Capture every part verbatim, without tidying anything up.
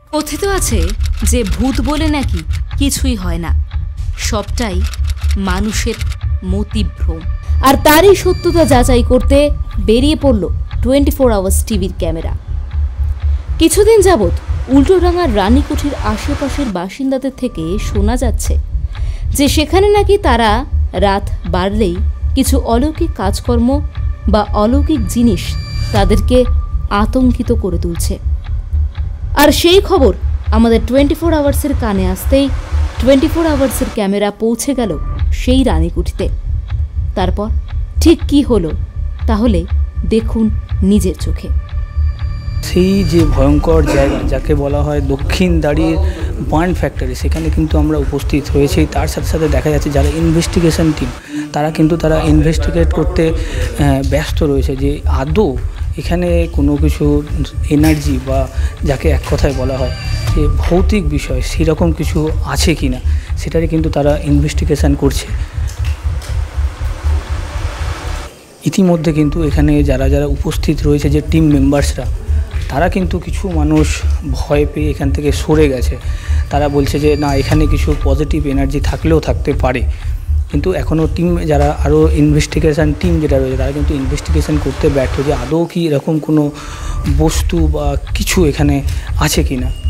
কথিত আছে যে ভূত বলে নাকি কিছুই হয় না, সবটাই মানুষের মতিভ্রম। আর তারই সত্যতা যাচাই করতে বেরিয়ে পড়ল টোয়েন্টি ফোর আওয়ার্স টিভির ক্যামেরা। কিছুদিন যাবৎ উল্টোডাঙার রানীকুঠির আশেপাশের বাসিন্দাদের থেকে শোনা যাচ্ছে যে সেখানে নাকি তারা রাত বাড়লেই কিছু অলৌকিক কাজকর্ম বা অলৌকিক জিনিস তাদেরকে আতঙ্কিত করে তুলছে। আর সেই খবর আমাদের টোয়েন্টি ফোর আওয়ার্সের কানে আসতেই টোয়েন্টি ফোর আওয়ার্সের ক্যামেরা পৌঁছে গেল সেই রানীকুঠিতে। তারপর ঠিক কি হলো তাহলে দেখুন নিজের চোখে। সেই যে ভয়ঙ্কর জায়গা যাকে বলা হয় দক্ষিণ দাঁড়িয়ে বার্ন ফ্যাক্টরি, সেখানে কিন্তু আমরা উপস্থিত হয়েছি। তার সাথে সাথে দেখা যাচ্ছে যারা ইনভেস্টিগেশন টিম তারা কিন্তু তারা ইনভেস্টিগেট করতে ব্যস্ত রয়েছে যে আদৌ এখানে কোনো কিছু এনার্জি বা যাকে এক কথায় বলা হয় যে ভৌতিক বিষয় সেরকম কিছু আছে কি না সেটারই কিন্তু তারা ইনভেস্টিগেশন করছে। ইতিমধ্যে কিন্তু এখানে যারা যারা উপস্থিত রয়েছে যে টিম মেম্বার্সরা তারা কিন্তু কিছু মানুষ ভয় পেয়ে এখান থেকে সরে গেছে। তারা বলছে যে না, এখানে কিছু পজিটিভ এনার্জি থাকলেও থাকতে পারে, কিন্তু এখনও টিম যারা আরও ইনভেস্টিগেশন টিম যেটা রয়েছে তারা কিন্তু ইনভেস্টিগেশন করতে ব্যর্থ যে আদৌ কি এরকম কোনো বস্তু বা কিছু এখানে আছে কি না।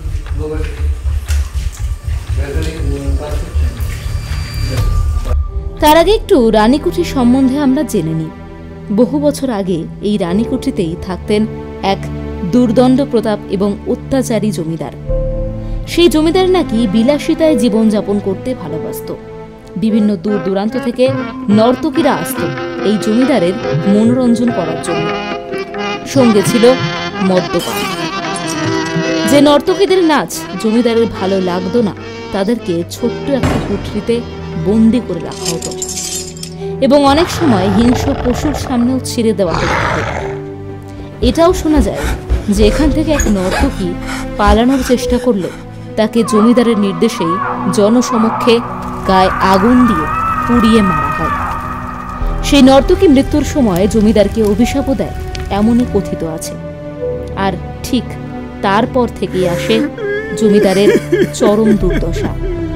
তার আগে একটু রানীকুঠি সম্বন্ধে আমরা জেনে নিই। বহু বছর আগে এই রানীকুঠিতেই থাকতেন এক দুর্দণ্ড প্রতাপ এবং অত্যাচারী জমিদার। সেই জমিদার নাকি বিলাসিতায় জীবনযাপন করতে ভালোবাসত। বিভিন্ন দূর দূরান্ত থেকে নর্তকীরা আসত এই জমিদারের মনোরঞ্জন করার জন্য। সঙ্গে ছিল মদ্যপান। যে নর্তকীদের নাচ জমিদারের ভালো লাগতো না তাদেরকে ছোট্ট একটা কুঠরিতে বন্দি করে রাখা হতো এবং অনেক সময় হিংস্র পশুর সামনেও ছেড়ে দেওয়া হতো। এটাও শোনা যায় যে এখান থেকে এক নর্তকী পালানোর চেষ্টা করলে তাকে জমিদারের নির্দেশেই জনসমক্ষে গায়ে আগুন দিয়ে পুড়িয়ে মারা হয়। সেই নর্তকী মৃত্যুর সময় জমিদারকে অভিশাপও দেয় এমনই কথিত আছে। আর ঠিক তারপর থেকেই আসে জমিদারের চরম দুর্দশা।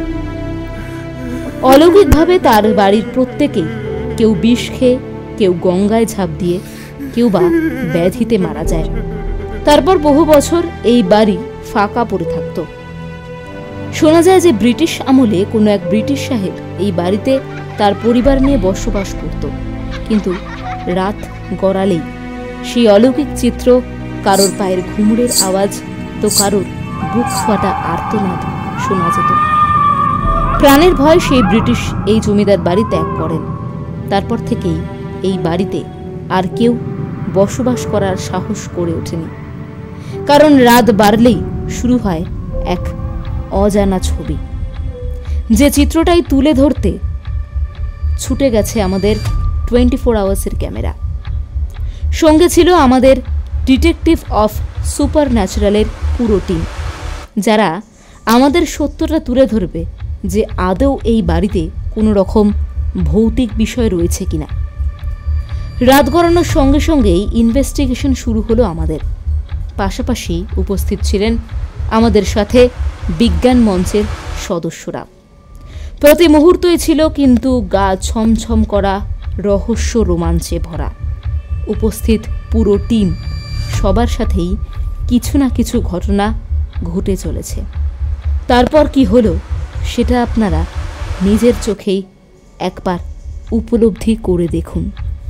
অলৌকিকভাবে তার বাড়ির প্রত্যেকেই কেউ বিষ খেয়ে, কেউ গঙ্গায় ঝাঁপ দিয়ে, কেউ বা ব্যাধিতে মারা যায়। তারপর বহু বছর এই বাড়ি ফাঁকা পড়ে থাকত। শোনা যায় যে ব্রিটিশ আমলে কোনো এক ব্রিটিশ সাহেব এই বাড়িতে তার পরিবার নিয়ে বসবাস করত, কিন্তু রাত গড়ালেই সেই অলৌকিক চিত্র, কারোর পায়ের ঘুমুরের আওয়াজ তো কারোর বুক ফাটা আর্তনাদ শোনা যেত। প্রাণের ভয় সেই ব্রিটিশ এই জমিদার বাড়ি ত্যাগ করেন। তারপর থেকেই এই বাড়িতে আর কেউ বসবাস করার সাহস করে ওঠেনি, কারণ রাত বাড়লেই শুরু হয় এক অজানা ছবি, যে চিত্রটাই তুলে ধরতে ছুটে গেছে আমাদের টোয়েন্টি ফোর আওয়ার্সের ক্যামেরা। সঙ্গে ছিল আমাদের ডিটেকটিভ অফ সুপার ন্যাচারালের পুরো টিম, যারা আমাদের সত্যটা তুলে ধরবে যে আদৌ এই বাড়িতে কোনো রকম ভৌতিক বিষয় রয়েছে কিনা। রাত গড়ানোর সঙ্গে সঙ্গেই ইনভেস্টিগেশন শুরু হলো আমাদের। পাশাপাশি উপস্থিত ছিলেন আমাদের সাথে বিজ্ঞান মঞ্চের সদস্যরা। প্রতি মুহূর্তই ছিল কিন্তু গা ছমছম করা রহস্য রোমাঞ্চে ভরা। উপস্থিত পুরো টিম সবার সাথেই কিছু না কিছু ঘটনা ঘটে চলেছে। তারপর কি হলো সেটা আপনারা নিজের চোখেই একবার উপলব্ধি করে দেখুন।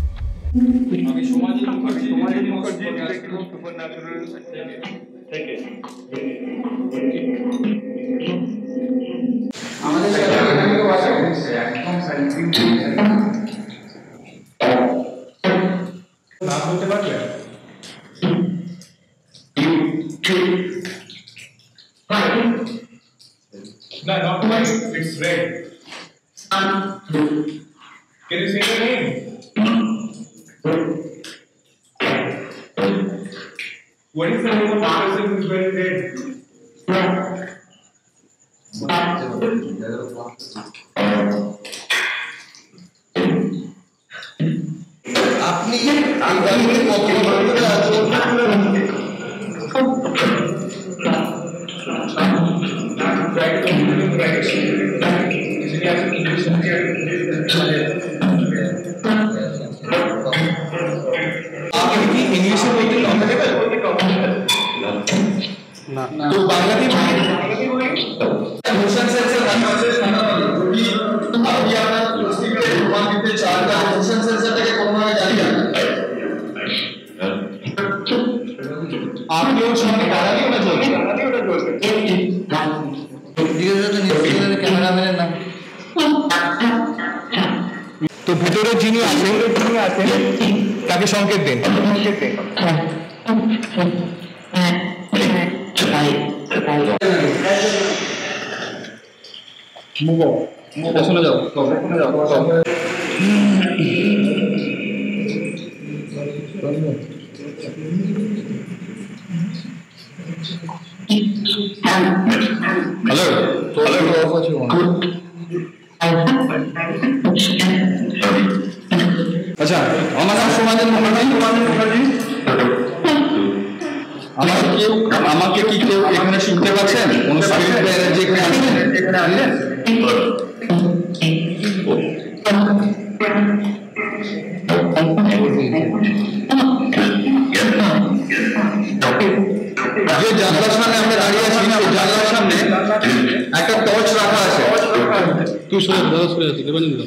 No, not white, it's red. Can you say the name? What is the name of the person who is wearing red? আপনি এই इंग्लिश में कंफर्टेबल ना तो बांग्लादेश मोशन सेंसर क्योंकि अभी আমরা প্লাস্টিকের রূপান্তরিত চারটা মোশন সেন্সরটাকে কোনোভাবে জ্বালিয়ে আপনি ওর সঙ্গে দাঁড়ালে ওটা জ্বলবে দাঁড়ালে ওটা জ্বলবে দিকে তো নিশ্চয়ই ক্যামেরাম্যানের নাম তো ভিতরে যিনি আছেন যিনি আছেন তাকে সংকেত দেন সংকেত দেন মুগো মুগো শুনে যাও শুনে যাও হ্যালো তো অফ আছে আচ্ছা আমার নাম সমাজের মুখার্জি সমাজের মুখার্জি আমাকে কেউ আমাকে কি কেউ এখানে শুনতে পাচ্ছেন কোন স্পিরিট বা এনার্জি এখানে আসেন এখানে আসেন যে জানলার সামনে আমরা দাঁড়িয়ে আছি সেই জানলার সামনে একটা টর্চ রাখা আছে তুই শুনে দাও শুনে যাচ্ছে দেবেন না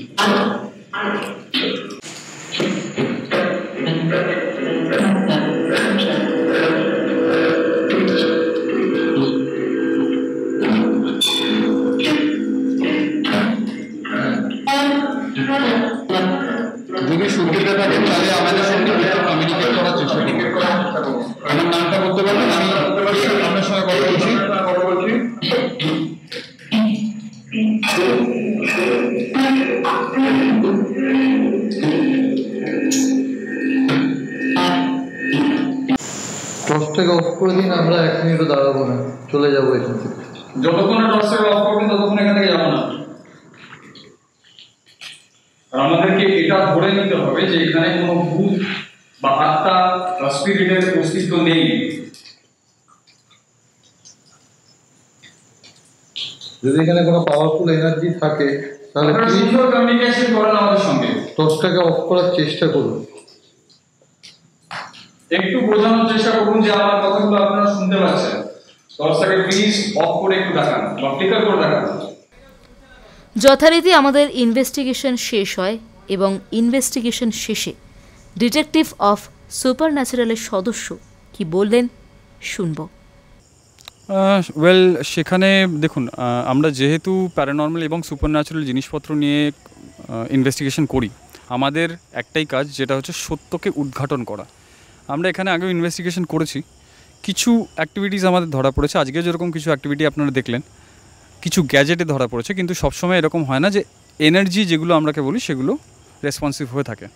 যদি সুবিধা থাকে তাহলে আমাদের সঙ্গে কমিউনিকেট করার চেষ্টা করবো আমার নামটা বলতে পারবেন আমি আপনার সঙ্গে কথা বলছি কথা বলছি টর্চটাকে অফ করে দিন আমরা এক মিনিটও দাঁড়াবো না চলে যাবো এখান থেকে যতক্ষণ টর্চটাকে অফ করবেন ততক্ষণ এখান থেকে যাবো না আর আমাদেরকে এটা ধরে নিতে হবে যে এখানে কোনো ভূত বা আত্মা বা স্পিরিটের অস্তিত্ব নেই যদি এখানে কোনো পাওয়ারফুল এনার্জি থাকে তাহলে প্লিজ কমিউনিকেশন করেন আমাদের সঙ্গে টর্চটাকে অফ করার চেষ্টা করুন একটু বোঝানোর চেষ্টা করুন যে আমার কথাগুলো আপনারা শুনতে পাচ্ছেন টর্চটাকে প্লিজ অফ করে একটু দেখান বা ফ্লিকার করে দেখান যথারীতি আমাদের ইনভেস্টিগেশন শেষ হয় এবং ইনভেস্টিগেশন শেষে ডিটেকটিভ অফ সুপার ন্যাচারালের সদস্য কি বললেন শুনব ওয়েল সেখানে দেখুন আমরা যেহেতু প্যারানর্মাল এবং সুপার ন্যাচারাল জিনিসপত্র নিয়ে ইনভেস্টিগেশন করি আমাদের একটাই কাজ যেটা হচ্ছে সত্যকে উদ্ঘাটন করা আমরা এখানে আগেও ইনভেস্টিগেশন করেছি কিছু অ্যাক্টিভিটিস আমাদের ধরা পড়েছে আজকে যেরকম কিছু অ্যাক্টিভিটি আপনারা দেখলেন কিছু গ্যাজেটে ধরা পড়েছে কিন্তু সবসময় এরকম হয় না যে এনার্জি যেগুলো আমরাকে বলি সেগুলো রেসপন্সিভ হয়ে থাকে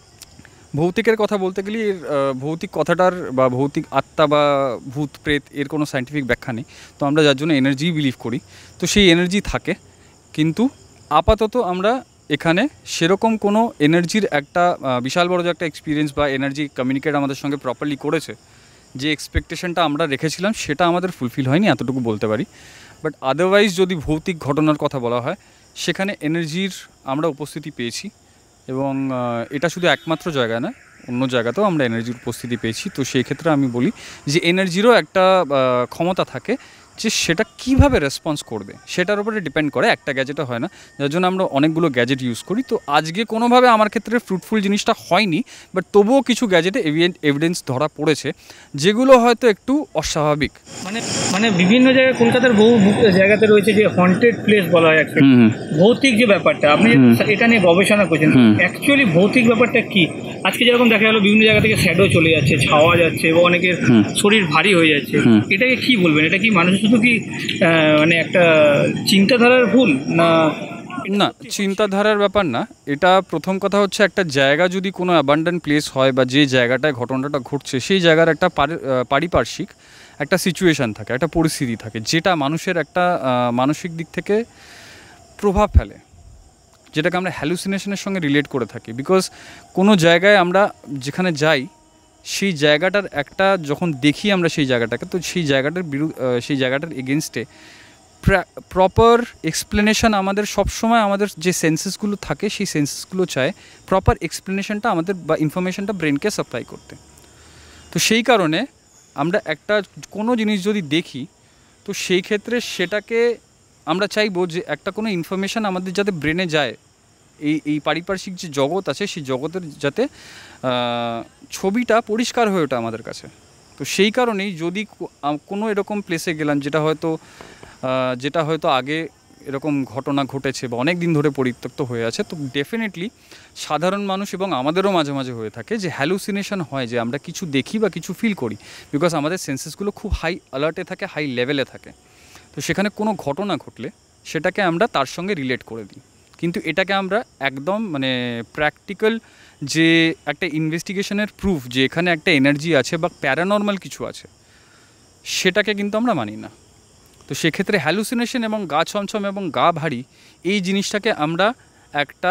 ভৌতিকের কথা বলতে গেলে এর ভৌতিক কথাটার বা ভৌতিক আত্মা বা ভূত প্রেত এর কোনো সায়েন্টিফিক ব্যাখ্যা নেই তো আমরা যার জন্য এনার্জি বিলিভ করি তো সেই এনার্জি থাকে কিন্তু আপাতত আমরা এখানে সেরকম কোনো এনার্জির একটা বিশাল বড় যে একটা এক্সপিরিয়েন্স বা এনার্জি কমিউনিকেট আমাদের সঙ্গে প্রপারলি করেছে যে এক্সপেকটেশনটা আমরা রেখেছিলাম সেটা আমাদের ফুলফিল হয়নি এতটুকু বলতে পারি বাট আদারওয়াইজ যদি ভৌতিক ঘটনার কথা বলা হয় সেখানে এনার্জির আমরা উপস্থিতি পেয়েছি এবং এটা শুধু একমাত্র জায়গা না অন্য জায়গাতেও আমরা এনার্জির উপস্থিতি পেয়েছি তো সেই ক্ষেত্রে আমি বলি যে এনার্জিরও একটা ক্ষমতা থাকে যে সেটা কিভাবে রেসপন্স করবে সেটার উপরে ডিপেন্ড করে একটা গ্যাজেটও হয় না যার জন্য আমরা অনেকগুলো গ্যাজেট ইউজ করি তো আজকে কোনোভাবে আমার ক্ষেত্রে ফ্রুটফুল জিনিসটা হয়নি বাট তবুও কিছু গ্যাজেটে এভিডেন্স ধরা পড়েছে যেগুলো হয়তো একটু অস্বাভাবিক মানে মানে বিভিন্ন জায়গায় কলকাতার বহু জায়গাতে রয়েছে যে হন্টেড প্লেস বলা হয় অ্যাকচুয়ালি ভৌতিক যে ব্যাপারটা আপনি এটা নিয়ে গবেষণা করছেন অ্যাকচুয়ালি ভৌতিক ব্যাপারটা কি আজকে যেরকম দেখা গেলো বিভিন্ন জায়গা থেকে শ্যাডো চলে যাচ্ছে ছাওয়া যাচ্ছে এবং অনেকের শরীর ভারী হয়ে যাচ্ছে এটাকে কি বলবেন এটা কি মানুষ শুধু কি মানে একটা চিন্তাধারার ভুল না না চিন্তাধারার ব্যাপার না এটা প্রথম কথা হচ্ছে একটা জায়গা যদি কোনো অ্যাবান্ডেন্ট প্লেস হয় বা যে জায়গাটায় ঘটনাটা ঘটছে সেই জায়গার একটা পারিপার্শ্বিক একটা সিচুয়েশান থাকে একটা পরিস্থিতি থাকে যেটা মানুষের একটা মানসিক দিক থেকে প্রভাব ফেলে যেটাকে আমরা হ্যালুসিনেশনের সঙ্গে রিলেট করে থাকি বিকজ কোনো জায়গায় আমরা যেখানে যাই সেই জায়গাটার একটা যখন দেখি আমরা সেই জায়গাটাকে তো সেই জায়গাটার বিরু সেই জায়গাটার এগেনস্টে প্রপার এক্সপ্লেনেশন আমাদের সবসময় আমাদের যে সেন্সেসগুলো থাকে সেই সেন্সেসগুলো চায় প্রপার এক্সপ্লেনেশনটা আমাদের বা ইনফরমেশনটা ব্রেনকে সাপ্লাই করতে। তো সেই কারণে আমরা একটা কোনো জিনিস যদি দেখি তো সেই ক্ষেত্রে সেটাকে আমরা চাইবো যে একটা কোনো ইনফরমেশান আমাদের যাতে ব্রেনে যায়, এই এই পারিপার্শ্বিক যে জগৎ আছে সেই জগতের যাতে ছবিটা পরিষ্কার হয়ে ওঠে আমাদের কাছে। তো সেই কারণেই যদি কোনো এরকম প্লেসে গেলাম যেটা হয়তো যেটা হয়তো আগে এরকম ঘটনা ঘটেছে বা অনেক দিন ধরে পরিত্যক্ত হয়ে আছে, তো ডেফিনেটলি সাধারণ মানুষ এবং আমাদেরও মাঝে মাঝে হয়ে থাকে যে হ্যালুসিনেশন হয়, যে আমরা কিছু দেখি বা কিছু ফিল করি, বিকজ আমাদের সেন্সেসগুলো খুব হাই অ্যালার্টে থাকে, হাই লেভেলে থাকে। তো সেখানে কোনো ঘটনা ঘটলে সেটাকে আমরা তার সঙ্গে রিলেট করে দিই, কিন্তু এটাকে আমরা একদম মানে প্র্যাকটিক্যাল যে একটা ইনভেস্টিগেশনের প্রুফ যে এখানে একটা এনার্জি আছে বা প্যারানর্মাল কিছু আছে সেটাকে কিন্তু আমরা মানি না। তো সেক্ষেত্রে হ্যালুসিনেশন এবং গা ছমছম এবং গা ভারী এই জিনিসটাকে আমরা একটা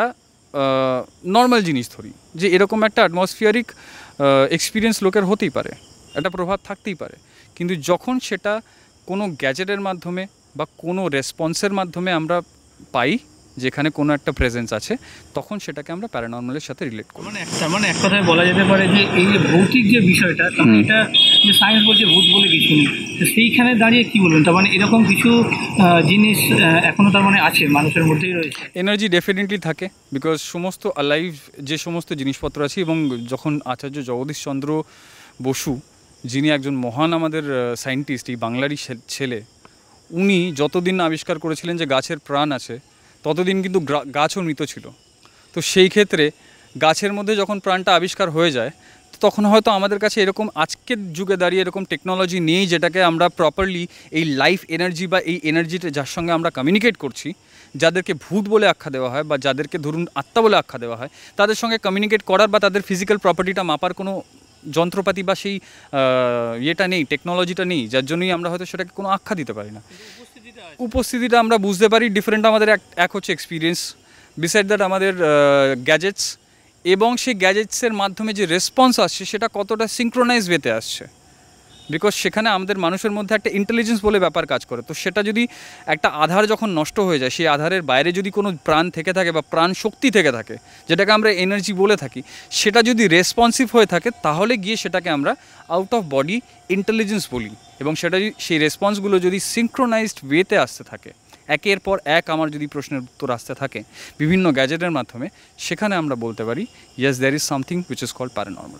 নর্মাল জিনিস ধরি, যে এরকম একটা অ্যাটমসফিয়ারিক এক্সপিরিয়েন্স লোকের হতেই পারে, একটা প্রভাব থাকতেই পারে। কিন্তু যখন সেটা কোনো গ্যাজেটের মাধ্যমে বা কোনো রেসপন্সের মাধ্যমে আমরা পাই যেখানে কোনো একটা প্রেজেন্স আছে, তখন সেটাকে আমরা প্যারানর্মালের সাথে রিলেট করি। মানে একটা মানে এক কথায় বলা যেতে পারে যে এই যে ভৌতিক যে বিষয়টা, এটা যে সায়েন্স বলছে ভূত বলে কিছু নেই, তো সেইখানে দাঁড়িয়ে কী বলুন, তার মানে এরকম কিছু জিনিস এখনও তার মানে আছে মানুষের মধ্যেই রয়েছে। এনার্জি ডেফিনেটলি থাকে, বিকজ সমস্ত অ্যালাইভ যে সমস্ত জিনিসপত্র আছে, এবং যখন আচার্য জগদীশচন্দ্র বসু যিনি একজন মহান আমাদের সায়েন্টিস্ট, এই বাংলারই ছেলে, উনি যতদিন আবিষ্কার করেছিলেন যে গাছের প্রাণ আছে ততদিন কিন্তু গাছও মৃত ছিল। তো সেই ক্ষেত্রে গাছের মধ্যে যখন প্রাণটা আবিষ্কার হয়ে যায় তখন হয়তো আমাদের কাছে এরকম আজকের যুগে দাঁড়িয়ে এরকম টেকনোলজি নেই যেটাকে আমরা প্রপারলি এই লাইফ এনার্জি বা এই এনার্জিটা যার সঙ্গে আমরা কমিউনিকেট করছি, যাদেরকে ভূত বলে আখ্যা দেওয়া হয় বা যাদেরকে ধরুন আত্মা বলে আখ্যা দেওয়া হয়, তাদের সঙ্গে কমিউনিকেট করার বা তাদের ফিজিক্যাল প্রপার্টিটা মাপার কোনো যন্ত্রপাতি বা সেই ইয়েটা নেই, টেকনোলজিটা নেই, যার জন্যই আমরা হয়তো সেটাকে কোনো আখ্যা দিতে পারি না। উপস্থিতিটা আমরা বুঝতে পারি ডিফারেন্ট। আমাদের এক এক হচ্ছে এক্সপিরিয়েন্স, বিসাইড দ্যাট আমাদের গ্যাজেটস, এবং সেই গ্যাজেটসের মাধ্যমে যে রেসপন্স আসছে সেটা কতটা সিঙ্ক্রোনাইজ ওয়েতে আসছে, বিকজ সেখানে আমাদের মানুষের মধ্যে একটা ইন্টেলিজেন্স বলে ব্যাপার কাজ করে। তো সেটা যদি একটা আধার যখন নষ্ট হয়ে যায়, সেই আধারের বাইরে যদি কোনো প্রাণ থেকে থাকে বা প্রাণ শক্তি থেকে থাকে, যেটাকে আমরা এনার্জি বলে থাকি, সেটা যদি রেসপন্সিভ হয়ে থাকে তাহলে গিয়ে সেটাকে আমরা আউট অফ বডি ইন্টেলিজেন্স বলি, এবং সেটা সেই রেসপন্সগুলো যদি সিঙ্ক্রোনাইজড ওয়েতে আসতে থাকে, একের পর এক আমার যদি প্রশ্নের উত্তর আসতে থাকে বিভিন্ন গ্যাজেটের মাধ্যমে, সেখানে আমরা বলতে পারি yes there is something which is called paranormal.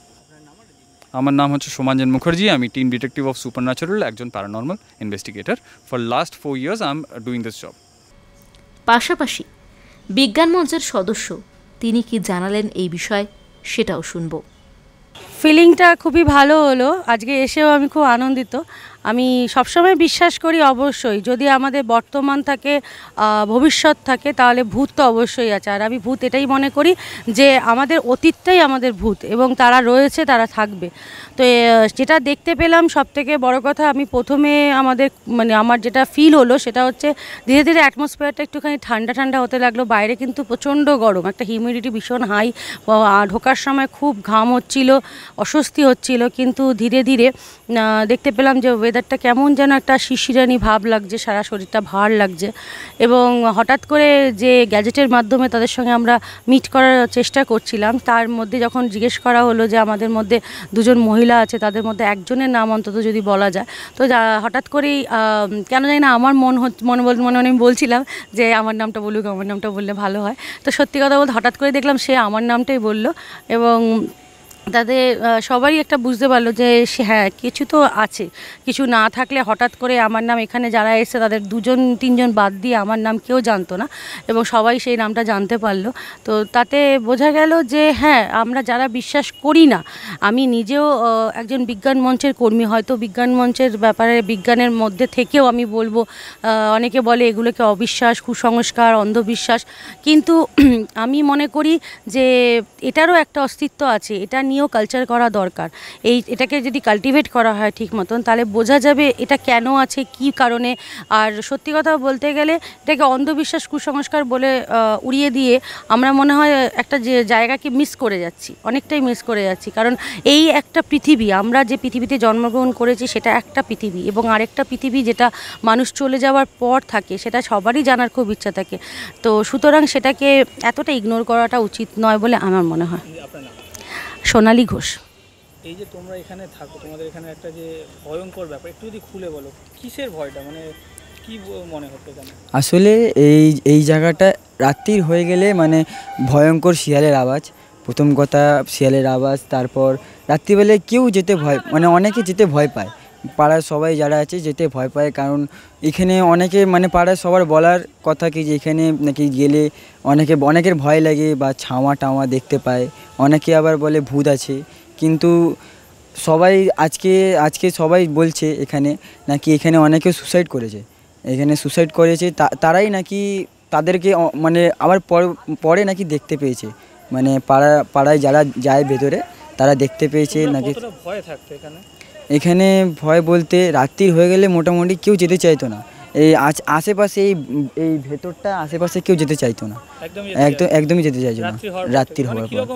আমার নাম হচ্ছে সোমাঞ্জন মুখার্জি, আমি টিম ডিটেকটিভ অফ সুপারন্যাচুরাল, একজন paranormal investigator. For last four years I am doing this job. পাশাপাশি বিজ্ঞান মঞ্চের সদস্য তিনি কি জানালেন এই বিষয়ে সেটাও শুনব। ফিলিংটা খুবই ভালো হলো, আজকে এসেও আমি খুব আনন্দিত। আমি সবসময় বিশ্বাস করি অবশ্যই যদি আমাদের বর্তমান থাকে, ভবিষ্যৎ থাকে, তাহলে ভূত তো অবশ্যই আছে। আর আমি ভূত এটাই মনে করি যে আমাদের অতীতটাই আমাদের ভূত, এবং তারা রয়েছে, তারা থাকবে। তো যেটা দেখতে পেলাম সবথেকে বড় কথা, আমি প্রথমে আমাদের মানে আমার যেটা ফিল হলো সেটা হচ্ছে ধীরে ধীরে অ্যাটমসফিয়ারটা একটুখানি ঠান্ডা ঠান্ডা হতে লাগলো। বাইরে কিন্তু প্রচণ্ড গরম, একটা হিউমিডিটি ভীষণ হাই, ঢোকার সময় খুব ঘাম হচ্ছিল, অস্বস্তি হচ্ছিল। কিন্তু ধীরে ধীরে দেখতে পেলাম যে ওয়েদারটা কেমন যেন একটা শিশিরানি ভাব লাগছে, সারা শরীরটা ভার লাগছে। এবং হঠাৎ করে যে গ্যাজেটের মাধ্যমে তাদের সঙ্গে আমরা মিট করার চেষ্টা করছিলাম, তার মধ্যে যখন জিজ্ঞেস করা হলো যে আমাদের মধ্যে দুজন মহিলা আছে, তাদের মধ্যে একজনের নাম অন্তত যদি বলা যায়, তো হঠাৎ করেই কেন জানি না আমার মন মনে মনে মনে আমি বলছিলাম যে আমার নামটা বলুক, আমার নামটা বললে ভালো হয়। তো সত্যি কথা বলতে হঠাৎ করে দেখলাম সে আমার নামটাই বলল, এবং তাদের সবারই একটা বুঝতে পারলো যে হ্যাঁ কিছু তো আছে, কিছু না থাকলে হঠাৎ করে আমার নাম, এখানে যারা এসে তাদের দুজন তিনজন বাদ দিয়ে আমার নাম কেউ জানতো না, এবং সবাই সেই নামটা জানতে পারলো। তো তাতে বোঝা গেল যে হ্যাঁ আমরা যারা বিশ্বাস করি না, আমি নিজেও একজন বিজ্ঞান মঞ্চের কর্মী, হয়তো বিজ্ঞান মঞ্চের ব্যাপারে বিজ্ঞানের মধ্যে থেকেও আমি বলবো, অনেকে বলে এগুলোকে অবিশ্বাস, কুসংস্কার, অন্ধবিশ্বাস, কিন্তু আমি মনে করি যে এটারও একটা অস্তিত্ব আছে। এটা নিয়ে নিয়েও কালচার করা দরকার। এই এটাকে যদি কাল্টিভেট করা হয় ঠিক মতন তাহলে বোঝা যাবে এটা কেন আছে, কি কারণে। আর সত্যি কথা বলতে গেলে এটাকে অন্ধবিশ্বাস, কুসংস্কার বলে উড়িয়ে দিয়ে আমরা মনে হয় একটা যে জায়গাকে মিস করে যাচ্ছি, অনেকটাই মিস করে যাচ্ছি। কারণ এই একটা পৃথিবী, আমরা যে পৃথিবীতে জন্মগ্রহণ করেছি সেটা একটা পৃথিবী, এবং আরেকটা পৃথিবী যেটা মানুষ চলে যাওয়ার পর থাকে সেটা সবারই জানার খুব ইচ্ছা থাকে। তো সুতরাং সেটাকে এতটা ইগনোর করাটা উচিত নয় বলে আমার মনে হয়। সোনালী ঘোষ। এই যে তোমরা এখানে থাকো, তোমাদের এখানে একটা যে ভয়ঙ্কর ব্যাপার, একটু যদি খুলে বলো কিসের ভয়টা, মানে কি মনে হতো কেন? আসলে এই এই জায়গাটা রাত্রির হয়ে গেলে মানে ভয়ঙ্কর শিয়ালের আওয়াজ, প্রথম কথা শিয়ালের আওয়াজ। তারপর রাত্রিবেলায় কেউ যেতে ভয়, মানে অনেকে যেতে ভয় পায়, পাড়ার সবাই যারা আছে যেতে ভয় পায়। কারণ এখানে অনেকে মানে পাড়ার সবার বলার কথা কি যে এখানে নাকি গেলে অনেকে অনেকের ভয় লাগে বা ছাওয়া টাওয়া দেখতে পায়, অনেকে আবার বলে ভূত আছে। কিন্তু সবাই আজকে আজকে সবাই বলছে এখানে নাকি এখানে অনেকে সুসাইড করেছে, এখানে সুসাইড করেছে তারাই নাকি তাদেরকে মানে আবার পরে নাকি দেখতে পেয়েছে, মানে পাড়া পাড়ায় যারা যায় ভেতরে তারা দেখতে পেয়েছে নাকি। ভয় থাকতো এখানে? এখানে ভয় বলতে রাত্রি হয়ে গেলে মোটামুটি কেউ যেতে চাইতো না, এই আশেপাশে এই এই ভেতরটা আশেপাশে কেউ যেতে চাইতো না, একদম একদমই যেতে চাইতো না রাত্রির হওয়ার পর।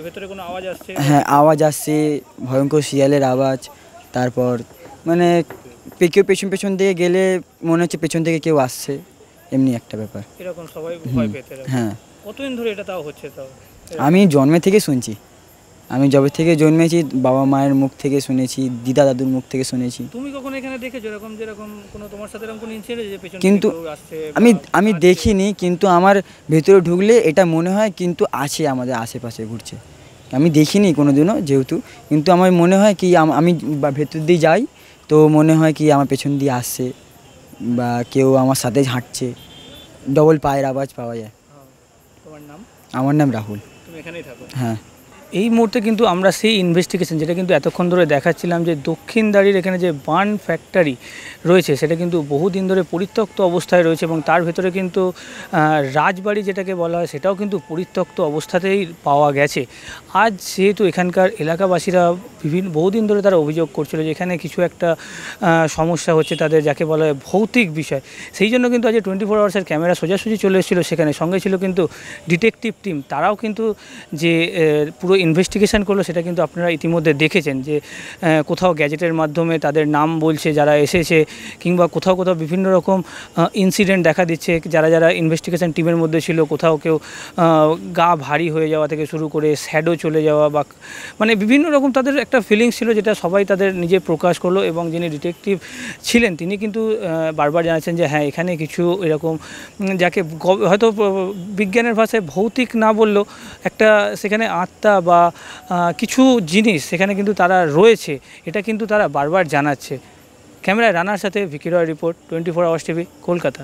হ্যাঁ, আওয়াজ আসছে, ভয়ঙ্কর শিয়ালের আওয়াজ। তারপর মানে কেউ পেছন পেছন দিকে গেলে মনে হচ্ছে পেছন থেকে কেউ আসছে, এমনি একটা ব্যাপার। এরকম সবাই ভয় পেতে। হ্যাঁ। কতদিন ধরে এটা তাও হচ্ছে? তাও আমি জন্মে থেকে শুনছি, আমি যবে থেকে জন্মেছি বাবা মায়ের মুখ থেকে শুনেছি, দিদা দাদুর মুখ থেকে শুনেছি। তুমি কখনো এখানে দেখেছো এরকম যেরকম কোনো তোমার সাথে এরকম কোনো ইনসিডেন্ট যে পেছন থেকে কিন্তু কেউ আসছে? আমি আমি দেখিনি, কিন্তু আমার ভেতরে ঢুকলে এটা মনে হয় কিন্তু আছে আমাদের আশেপাশে ঘুরছে। আমি দেখিনি কোনোদিনও যেহেতু, কিন্তু আমার মনে হয় কি আমি ভেতর দিয়ে যাই তো মনে হয় কি আমার পেছন দিয়ে আসছে বা কেউ আমার সাথে হাঁটছে, ডবল পায়ের আওয়াজ পাওয়া যায়। তোমার নাম? আমার নাম রাহুল। তুমি এখানেই থাকো? হ্যাঁ। এই মুহূর্তে কিন্তু আমরা সেই ইনভেস্টিগেশন যেটা কিন্তু এতক্ষণ ধরে দেখাচ্ছিলাম যে দক্ষিণদাড়ির এখানে যে বার্ন ফ্যাক্টরি রয়েছে সেটা কিন্তু বহুদিন ধরে পরিত্যক্ত অবস্থায় রয়েছে, এবং তার ভেতরে কিন্তু রাজবাড়ি যেটাকে বলা হয় সেটাও কিন্তু পরিত্যক্ত অবস্থাতেই পাওয়া গেছে। আজ যেহেতু এখানকার এলাকাবাসীরা বিভিন্ন বহুদিন ধরে তারা অভিযোগ করছিল যে এখানে কিছু একটা সমস্যা হচ্ছে তাদের, যাকে বলা হয় ভৌতিক বিষয়, সেই জন্য কিন্তু আজ টোয়েন্টি ফোর আওয়ার্সের ক্যামেরা সোজাসুজি চলে এসেছিলো সেখানে। সঙ্গে ছিল কিন্তু ডিটেকটিভ টিম, তারাও কিন্তু যে পুরো ইনভেস্টিগেশন করলো সেটা কিন্তু আপনারা ইতিমধ্যে দেখেছেন যে কোথাও গ্যাজেটের মাধ্যমে তাদের নাম বলছে যারা এসেছে, কিংবা কোথাও কোথাও বিভিন্ন রকম ইনসিডেন্ট দেখা দিচ্ছে যারা যারা ইনভেস্টিগেশন টিমের মধ্যে ছিল। কোথাও কেউ গা ভারী হয়ে যাওয়া থেকে শুরু করে শ্যাডো চলে যাওয়া, বা মানে বিভিন্ন রকম তাদের একটা ফিলিংস ছিল যেটা সবাই তাদের নিজে প্রকাশ করলো। এবং যিনি ডিটেকটিভ ছিলেন তিনি কিন্তু বারবার জানাচ্ছেন যে হ্যাঁ এখানে কিছু এরকম যাকে হয়তো বিজ্ঞানের ভাষায় ভৌতিক না বললেও একটা সেখানে আত্মা বা কিছু জিনিস সেখানে কিন্তু তারা রয়েছে, এটা কিন্তু তারা বারবার জানাচ্ছে। ক্যামেরায় রানার সাথে Vicky Roy report, twenty four hours TV, Kolkata.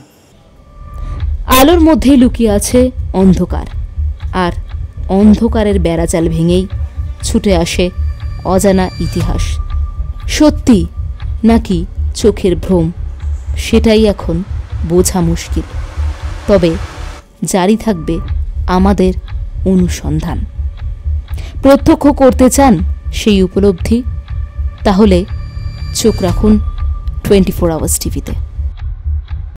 আলোর মধ্যেই লুকিয়ে আছে অন্ধকার, আর অন্ধকারের বেড়াজাল ভেঙেই ছুটে আসে অজানা ইতিহাস। সত্যি নাকি চোখের ভ্রম, সেটাই এখন বোঝা মুশকিল। তবে জারি থাকবে আমাদের অনুসন্ধান। প্রত্যক্ষ করতে চান সেই উপলব্ধি? তাহলে চোখ রাখুন টোয়েন্টি ফোর আওয়ার্স টিভিতে।